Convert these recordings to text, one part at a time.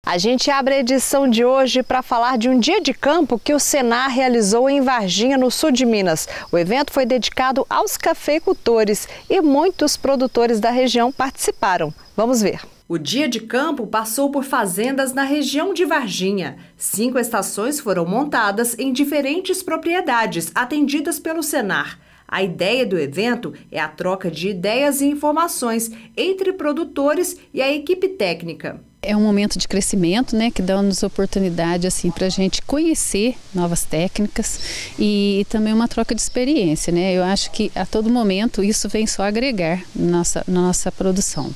A gente abre a edição de hoje para falar de um dia de campo que o Senar realizou em Varginha, no sul de Minas. O evento foi dedicado aos cafeicultores e muitos produtores da região participaram. Vamos ver. O dia de campo passou por fazendas na região de Varginha. 5 estações foram montadas em diferentes propriedades atendidas pelo Senar. A ideia do evento é a troca de ideias e informações entre produtores e a equipe técnica. É um momento de crescimento, né, que dá-nos oportunidade assim, para a gente conhecer novas técnicas e também uma troca de experiência, né? Eu acho que a todo momento isso vem só agregar na nossa produção.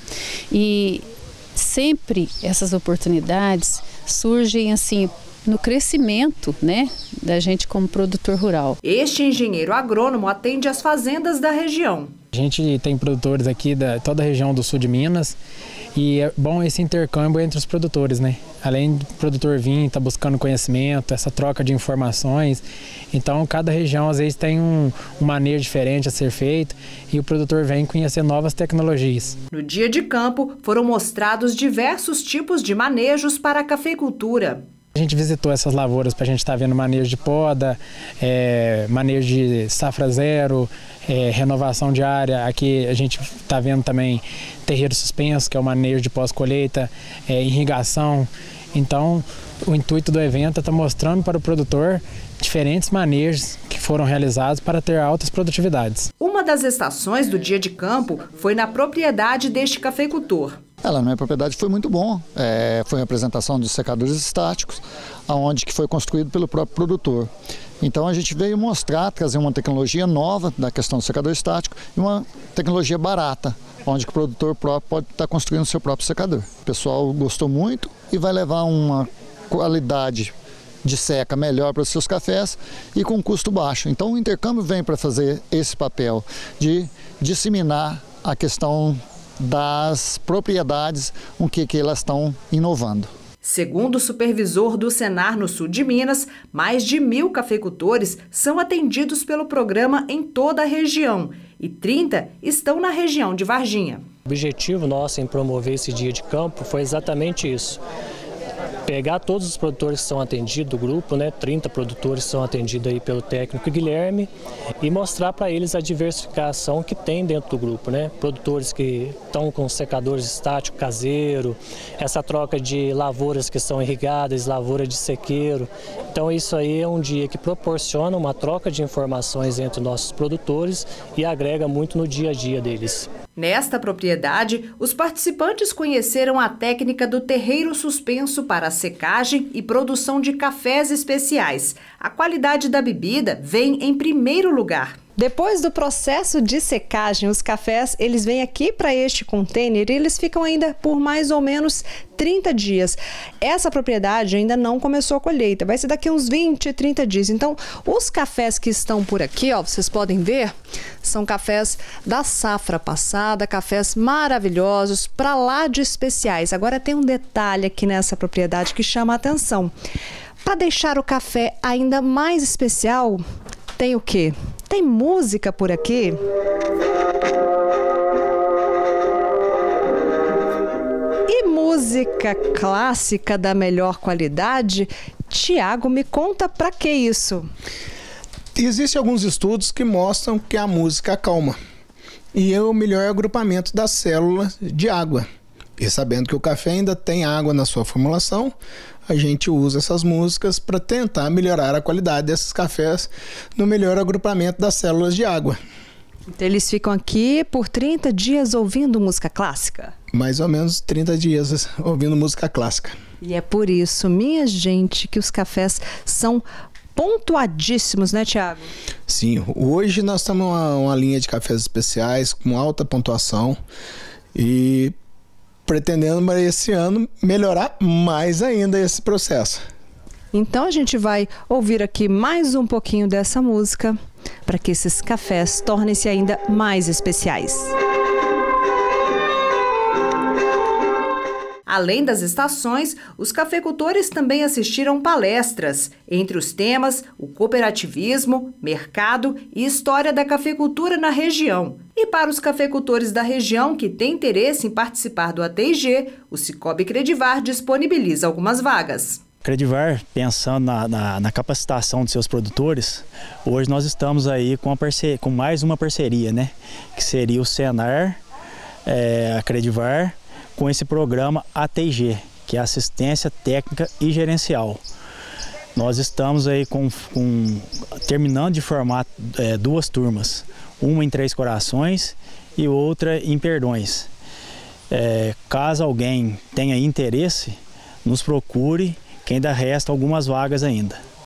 E sempre essas oportunidades surgem assim no crescimento, né, da gente como produtor rural. Este engenheiro agrônomo atende as fazendas da região. A gente tem produtores aqui da toda a região do sul de Minas e é bom esse intercâmbio entre os produtores, né? Além do produtor vir, tá buscando conhecimento, essa troca de informações. Então, cada região às vezes tem um manejo diferente a ser feito e o produtor vem conhecer novas tecnologias. No dia de campo, foram mostrados diversos tipos de manejos para a cafeicultura. A gente visitou essas lavouras para a gente estar vendo manejo de poda, manejo de safra zero, renovação de área. Aqui a gente está vendo também terreiro suspenso, que é o manejo de pós-colheita, irrigação. Então, o intuito do evento é estar mostrando para o produtor diferentes manejos que foram realizados para ter altas produtividades. Uma das estações do dia de campo foi na propriedade deste cafeicultor. Na minha propriedade foi muito bom, foi a apresentação de secadores estáticos, onde que foi construído pelo próprio produtor. Então a gente veio mostrar, trazer uma tecnologia nova da questão do secador estático e uma tecnologia barata, onde que o produtor próprio pode estar construindo o seu próprio secador. O pessoal gostou muito e vai levar uma qualidade de seca melhor para os seus cafés e com custo baixo. Então o intercâmbio vem para fazer esse papel de disseminar a questão das propriedades com que elas estão inovando. Segundo o supervisor do Senar no sul de Minas, mais de 1000 cafeicultores são atendidos pelo programa em toda a região e 30 estão na região de Varginha. O objetivo nosso em promover esse dia de campo foi exatamente isso. Pegar todos os produtores que são atendidos do grupo, 30 produtores são atendidos aí pelo técnico Guilherme, e mostrar para eles a diversificação que tem dentro do grupo, Produtores que estão com secadores estáticos caseiro, essa troca de lavouras que são irrigadas, lavoura de sequeiro. Então isso aí é um dia que proporciona uma troca de informações entre nossos produtores e agrega muito no dia a dia deles. Nesta propriedade, os participantes conheceram a técnica do terreiro suspenso para secagem e produção de cafés especiais. A qualidade da bebida vem em primeiro lugar. Depois do processo de secagem, os cafés eles vêm aqui para este container e eles ficam ainda por mais ou menos 30 dias. Essa propriedade ainda não começou a colheita, vai ser daqui uns 20, 30 dias. Então, os cafés que estão por aqui, vocês podem ver, são cafés da safra passada, cafés maravilhosos, para lá de especiais. Agora tem um detalhe aqui nessa propriedade que chama a atenção. Para deixar o café ainda mais especial, tem o quê? Tem música por aqui. E música clássica da melhor qualidade? Tiago, me conta para que isso? Existem alguns estudos que mostram que a música acalma e é o melhor agrupamento das células de água. E sabendo que o café ainda tem água na sua formulação, a gente usa essas músicas para tentar melhorar a qualidade desses cafés no melhor agrupamento das células de água. Então eles ficam aqui por 30 dias ouvindo música clássica? Mais ou menos 30 dias ouvindo música clássica. E é por isso, minha gente, que os cafés são pontuadíssimos, né, Tiago? Sim, hoje nós estamos uma linha de cafés especiais com alta pontuação e pretendendo para esse ano melhorar mais ainda esse processo. Então a gente vai ouvir aqui mais um pouquinho dessa música para que esses cafés tornem-se ainda mais especiais. Além das estações, os cafeicultores também assistiram palestras. Entre os temas, o cooperativismo, mercado e história da cafeicultura na região. E para os cafeicultores da região que têm interesse em participar do ATIG, o Cicobi Credivar disponibiliza algumas vagas. Credivar, pensando na capacitação de seus produtores, hoje nós estamos aí com mais uma parceria, né? Que seria o Senar, a Credivar, com esse programa ATIG, que é Assistência Técnica e Gerencial. Nós estamos aí terminando de formar 2 turmas, uma em Três Corações e outra em Perdões. Caso alguém tenha interesse, nos procure, que ainda resta algumas vagas ainda.